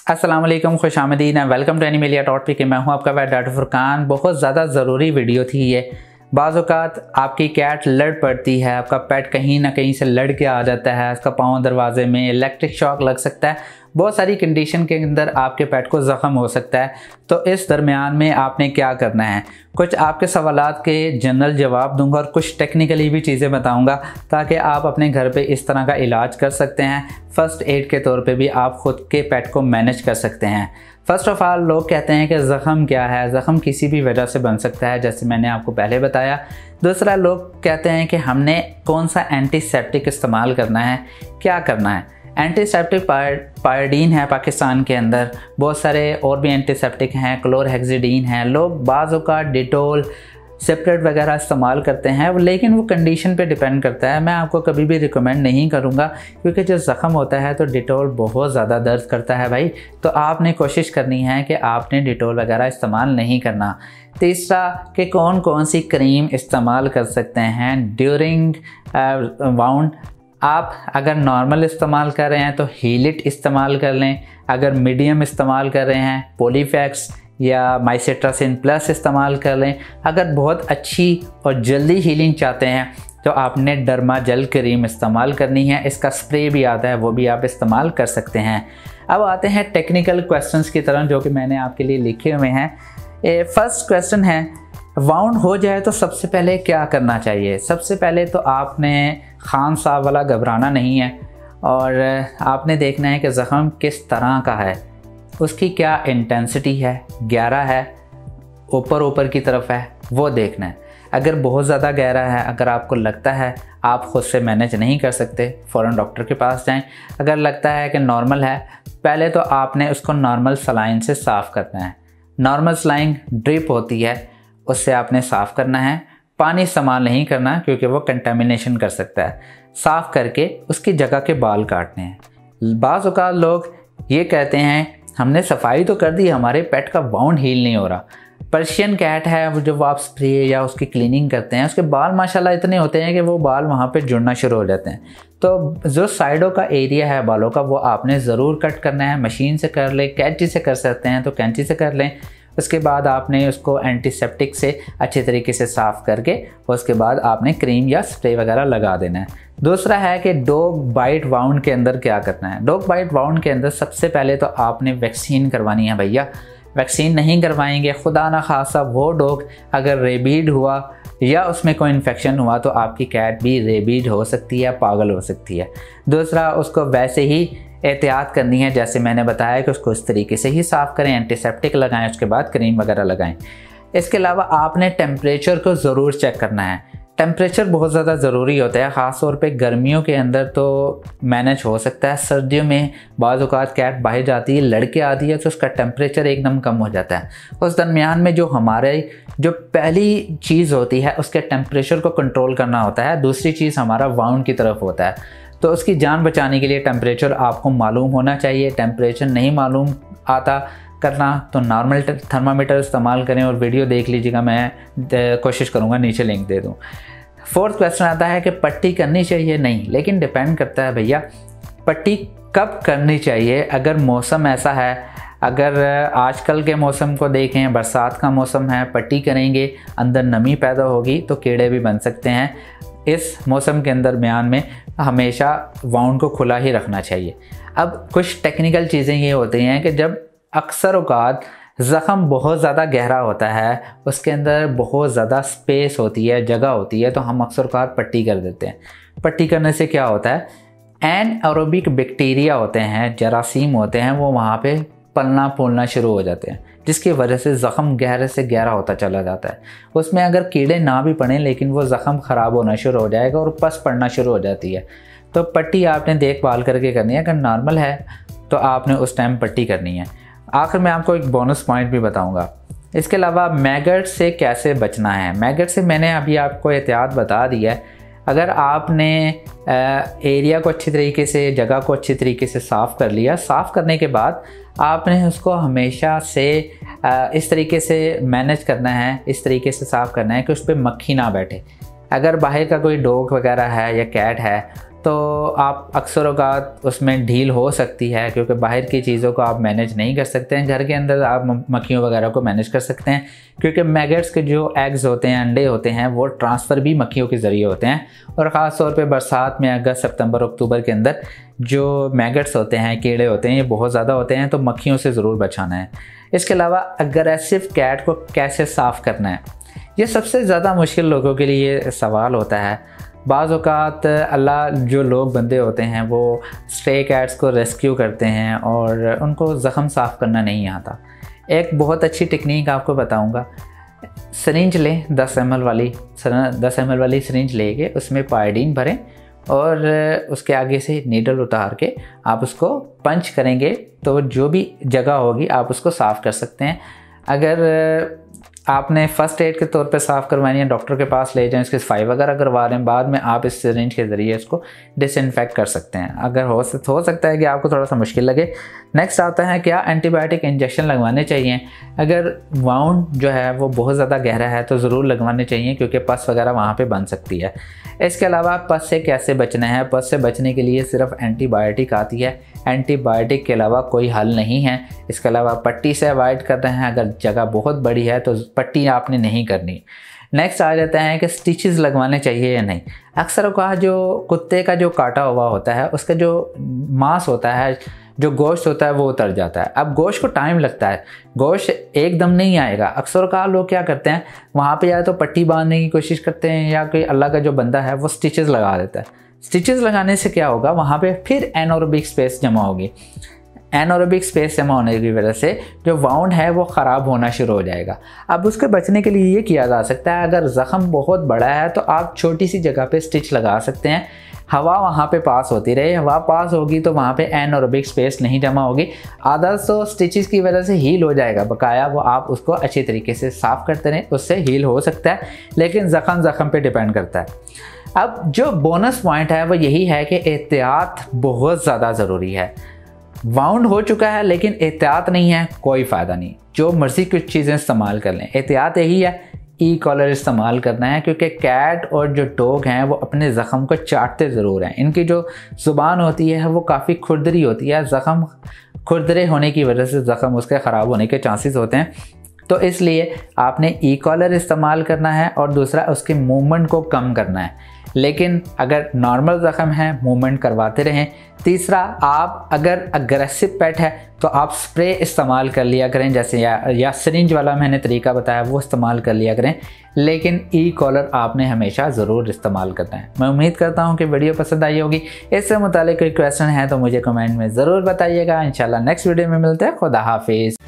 अस्सलाम वालेकुम, खुशामदीन, welcome to Animalia dot P K. मैं हूं आपका वेट डॉक्टर फुरकान। बहुत ज़्यादा ज़रूरी वीडियो थी ये। बाज़ औक़ात आपकी कैट लड़ पड़ती है, आपका पेट कहीं ना कहीं से लड़ के आ जाता है, उसका पाँव दरवाजे में, इलेक्ट्रिक शॉक लग सकता है, बहुत सारी कंडीशन के अंदर आपके पेट को ज़ख़म हो सकता है। तो इस दरमियान में आपने क्या करना है, कुछ आपके सवालात के जनरल जवाब दूंगा और कुछ टेक्निकली भी चीज़ें बताऊंगा ताकि आप अपने घर पे इस तरह का इलाज कर सकते हैं। फ़र्स्ट एड के तौर पे भी आप ख़ुद के पेट को मैनेज कर सकते हैं। फ़र्स्ट ऑफ़ ऑल लोग कहते हैं कि ज़ख़म क्या है, ज़ख़म किसी भी वजह से बन सकता है, जैसे मैंने आपको पहले बताया। दूसरा, लोग कहते हैं कि हमने कौन सा एंटीसेप्टिक इस्तेमाल करना है, क्या करना है। एंटीसेप्टिक पायोडीन है पाकिस्तान के अंदर, बहुत सारे और भी एंटीसेप्टिक हैं, क्लोरहेक्सिडीन है। लोग बाज़ औक़ात डिटोल, सेपरेट वगैरह इस्तेमाल करते हैं, लेकिन वो कंडीशन पे डिपेंड करता है। मैं आपको कभी भी रिकमेंड नहीं करूँगा, क्योंकि जब ज़ख़म होता है तो डिटोल बहुत ज़्यादा दर्द करता है भाई। तो आपने कोशिश करनी है कि आपने डिटोल वगैरह इस्तेमाल नहीं करना। तीसरा, कि कौन कौन सी क्रीम इस्तेमाल कर सकते हैं ड्यूरिंग वाउंड। आप अगर नॉर्मल इस्तेमाल कर रहे हैं तो हीलिट इस्तेमाल कर लें, अगर मीडियम इस्तेमाल कर रहे हैं पॉलीफैक्स या माइसेट्रासिन प्लस इस्तेमाल कर लें। अगर बहुत अच्छी और जल्दी हीलिंग चाहते हैं तो आपने डर्माजेल क्रीम इस्तेमाल करनी है, इसका स्प्रे भी आता है, वो भी आप इस्तेमाल कर सकते हैं। अब आते हैं टेक्निकल क्वेश्चंस की तरफ जो कि मैंने आपके लिए लिखे हुए हैं। फर्स्ट क्वेश्चन है, वाउंड हो जाए तो सबसे पहले क्या करना चाहिए। सबसे पहले तो आपने खान साहब वाला घबराना नहीं है और आपने देखना है कि ज़ख़म किस तरह का है, उसकी क्या इंटेंसिटी है, गहरा है, ऊपर की तरफ है, वो देखना है। अगर बहुत ज़्यादा गहरा है, अगर आपको लगता है आप ख़ुद से मैनेज नहीं कर सकते, फ़ौरन डॉक्टर के पास जाएं। अगर लगता है कि नॉर्मल है, पहले तो आपने उसको नॉर्मल सलाइन से साफ़ करना है। नॉर्मल सलाइन ड्रिप होती है, उससे आपने साफ़ करना है। पानी इस्तेमाल नहीं करना क्योंकि वो कंटेमिनेशन कर सकता है। साफ़ करके उसकी जगह के बाल काटने हैं। बाज़ औक़ात लोग ये कहते हैं हमने सफाई तो कर दी, हमारे पेट का वाउंड हील नहीं हो रहा। पर्शियन कैट है, वो जब आप स्प्रे या उसकी क्लीनिंग करते हैं, उसके बाल माशाल्लाह इतने होते हैं कि वो बाल वहाँ पे जुड़ना शुरू हो जाते हैं। तो जो साइडों का एरिया है बालों का, वो आपने ज़रूर कट करना है। मशीन से कर लें, कैंची से कर सकते हैं तो कैंची से कर लें। उसके बाद आपने उसको एंटीसेप्टिक से अच्छे तरीके से साफ़ करके उसके बाद आपने क्रीम या स्प्रे वगैरह लगा देना है। दूसरा है कि डॉग बाइट वाउंड के अंदर क्या करना है। डॉग बाइट वाउंड के अंदर सबसे पहले तो आपने वैक्सीन करवानी है भैया। वैक्सीन नहीं करवाएंगे, खुदा ना खासा वो डॉग अगर रेबीड हुआ या उसमें कोई इन्फेक्शन हुआ तो आपकी कैट भी रेबीड हो सकती है, पागल हो सकती है। दूसरा, उसको वैसे ही एहतियात करनी है जैसे मैंने बताया कि उसको इस तरीके से ही साफ़ करें, एंटीसेप्टिक लगाएं, उसके बाद क्रीम वगैरह लगाएं। इसके अलावा आपने टेम्परेचर को ज़रूर चेक करना है। टेम्परेचर बहुत ज़्यादा ज़रूरी होता है, ख़ास तौर पे गर्मियों के अंदर तो मैनेज हो सकता है। सर्दियों में बाज़ औक़ात कैट बाहर जाती है, लड़के आती है, तो उसका टेम्परेचर एकदम कम हो जाता है। उस दरमियान में जो हमारे जो पहली चीज़ होती है उसके टेम्परेचर को कंट्रोल करना होता है। दूसरी चीज़ हमारा वाउंड की तरफ होता है, तो उसकी जान बचाने के लिए टेम्परेचर आपको मालूम होना चाहिए। टेम्परेचर नहीं मालूम आता करना तो नॉर्मल थर्मामीटर इस्तेमाल करें और वीडियो देख लीजिएगा, मैं कोशिश करूँगा नीचे लिंक दे दूँ। फोर्थ क्वेश्चन आता है कि पट्टी करनी चाहिए, नहीं, लेकिन डिपेंड करता है भैया पट्टी कब करनी चाहिए। अगर मौसम ऐसा है, अगर आजकल के मौसम को देखें, बरसात का मौसम है, पट्टी करेंगे अंदर नमी पैदा होगी तो कीड़े भी बन सकते हैं। इस मौसम के अंदर दरमियान में हमेशा वाउंड को खुला ही रखना चाहिए। अब कुछ टेक्निकल चीज़ें ये होती हैं कि जब अक्सर औक़ात ज़ख़म बहुत ज़्यादा गहरा होता है, उसके अंदर बहुत ज़्यादा स्पेस होती है, जगह होती है, तो हम अक्सर औक़ात पट्टी कर देते हैं। पट्टी करने से क्या होता है, एनएरोबिक बैक्टीरिया होते हैं, जरासीम होते हैं, वो वहाँ पे पलना फूलना शुरू हो जाते हैं, जिसकी वजह से ज़ख़म गहरे से गहरा होता चला जाता है। उसमें अगर कीड़े ना भी पड़ें लेकिन वो ज़ख़म ख़राब होना शुरू हो जाएगा और पस पड़ना शुरू हो जाती है। तो पट्टी आपने देखभाल करके करनी है। अगर नॉर्मल है तो आपने उस टाइम पट्टी करनी है। आखिर में आपको एक बोनस पॉइंट भी बताऊंगा। इसके अलावा मैगट से कैसे बचना है। मैगट से मैंने अभी आपको एहतियात बता दी है। अगर आपने एरिया को अच्छी तरीके से, जगह को अच्छी तरीके से साफ़ कर लिया, साफ़ करने के बाद आपने उसको हमेशा से इस तरीके से मैनेज करना है, इस तरीके से साफ़ करना है कि उस पर मक्खी ना बैठे। अगर बाहर का कोई डॉग वगैरह है या कैट है तो आप अक्सर औक़ात उसमें ढील हो सकती है, क्योंकि बाहर की चीज़ों को आप मैनेज नहीं कर सकते हैं। घर के अंदर आप मक्खियों वगैरह को मैनेज कर सकते हैं, क्योंकि मैगट्स के जो एग्स होते हैं, अंडे होते हैं, वो ट्रांसफ़र भी मक्खियों के ज़रिए होते हैं। और ख़ास तौर पे बरसात में अगस्त, सितंबर, अक्टूबर के अंदर जो मैगट्स होते हैं, कीड़े होते हैं, ये बहुत ज़्यादा होते हैं, तो मक्खियों से ज़रूर बचाना है। इसके अलावा अग्रेसिव कैट को कैसे साफ़ करना है, ये सबसे ज़्यादा मुश्किल लोगों के लिए सवाल होता है। बाज़ औक़ात अल्लाह जो लोग बंदे होते हैं वो स्ट्रे कैट्स को रेस्क्यू करते हैं और उनको ज़ख़म साफ़ करना नहीं आता। एक बहुत अच्छी टेक्निक आपको बताऊंगा। सरिंज लें, 10 ml वाली सरिंज लेके उसमें पायोडीन भरें और उसके आगे से नीडल उतार के आप उसको पंच करेंगे तो जो भी जगह होगी आप उसको साफ़ कर सकते हैं। अगर आपने फ़र्स्ट एड के तौर पे साफ़ करवानी है, डॉक्टर के पास ले जाएं, इसके सफाई वगैरह करवा रहे हैं, बाद में आप इस सिरिंज के ज़रिए इसको डिसइंफेक्ट कर सकते हैं। अगर हो सकता है कि आपको थोड़ा सा मुश्किल लगे। नेक्स्ट आता है क्या एंटीबायोटिक इंजेक्शन लगवाने चाहिए। अगर वाउंड जो है वो बहुत ज़्यादा गहरा है तो ज़रूर लगवाने चाहिए, क्योंकि पस वगैरह वहाँ पे बन सकती है। इसके अलावा पस से कैसे बचना है, पस से बचने के लिए सिर्फ एंटीबायोटिक आती है, एंटीबायोटिक के अलावा कोई हल नहीं है। इसके अलावा पट्टी से अवॉइड कर रहे हैं, अगर जगह बहुत बड़ी है तो पट्टी आपने नहीं करनी। नेक्स्ट आ जाता है कि स्टिचेस लगवाने चाहिए या नहीं। अक्सर कहा जो कुत्ते का जो काटा हुआ होता है उसका जो मांस होता है, जो गोश्त होता है वो उतर जाता है। अब गोश्त को टाइम लगता है, गोश्त एकदम नहीं आएगा। अक्सर कहा लोग क्या करते हैं, वहाँ पे या तो पट्टी बांधने की कोशिश करते हैं या कोई अल्लाह का जो बंदा है वो स्टिचेस लगा देता है। स्टिचेस लगाने से क्या होगा, वहाँ पे फिर एनोरोबिक स्पेस जमा होगी। एनोरोबिक स्पेस जमा होने की वजह से जो वाउंड है वो ख़राब होना शुरू हो जाएगा। अब उसके बचने के लिए ये किया जा सकता है, अगर ज़ख़म बहुत बड़ा है तो आप छोटी सी जगह पे स्टिच लगा सकते हैं। हवा वहाँ पे पास होती रहे, हवा पास होगी तो वहाँ पे एनोरोबिक स्पेस नहीं जमा होगी। आधा तो स्टिचेस की वजह से हील हो जाएगा, बकाया वो आप उसको अच्छी तरीके से साफ़ करते रहें, उससे हील हो सकता है, लेकिन ज़ख़म पे डिपेंड करता है। अब जो बोनस पॉइंट है वो यही है कि एहतियात बहुत ज़्यादा ज़रूरी है। वाउंड हो चुका है लेकिन एहतियात नहीं है, कोई फ़ायदा नहीं, जो मर्ज़ी कुछ चीज़ें इस्तेमाल कर लें। एहतियात यही है, ई कॉलर इस्तेमाल करना है, क्योंकि कैट और जो डॉग हैं वो अपने ज़ख़म को चाटते ज़रूर हैं। इनकी जो ज़ुबान होती है वो काफ़ी खुरदरी होती है, ज़ख़म खुरदरे होने की वजह से ज़ख़म उसके ख़राब होने के चांसेस होते हैं। तो इसलिए आपने ई कॉलर इस्तेमाल करना है और दूसरा उसके मूवमेंट को कम करना है। लेकिन अगर नॉर्मल ज़ख़म है मूवमेंट करवाते रहें। तीसरा, आप अगर अग्रेसिव पेट है तो आप स्प्रे इस्तेमाल कर लिया करें, जैसे या सिरिंज वाला मैंने तरीका बताया वो इस्तेमाल कर लिया करें, लेकिन ई कॉलर आपने हमेशा ज़रूर इस्तेमाल करना है। मैं उम्मीद करता हूँ कि वीडियो पसंद आई होगी। इससे मुताल्लिक़ कोई क्वेश्चन है तो मुझे कमेंट में ज़रूर बताइएगा। इंशाल्लाह नेक्स्ट वीडियो में मिलते हैं। खुदा हाफिज़।